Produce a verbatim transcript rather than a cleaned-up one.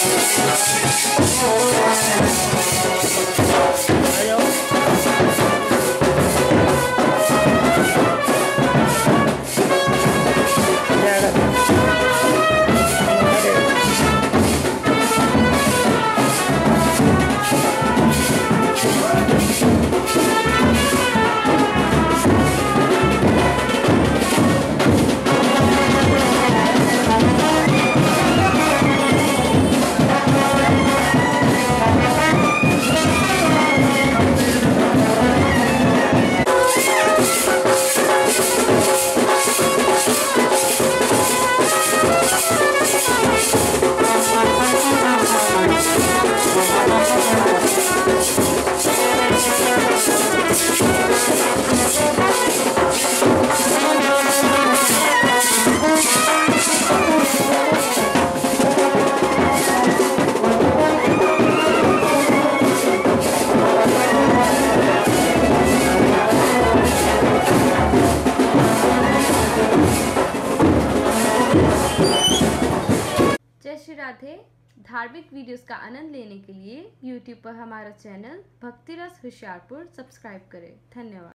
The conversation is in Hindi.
जय श्री राधे। धार्मिक वीडियोस का आनंद लेने के लिए यूट्यूब पर हमारा चैनल भक्ति रस होशियारपुर सब्सक्राइब करें। धन्यवाद।